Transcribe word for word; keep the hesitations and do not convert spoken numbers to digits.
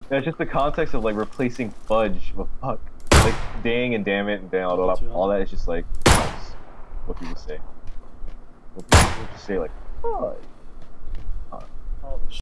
That's just the context of like replacing fudge with fuck. Like dang and damn it and damn all that. All that is just like what people say. What people just say like fudge.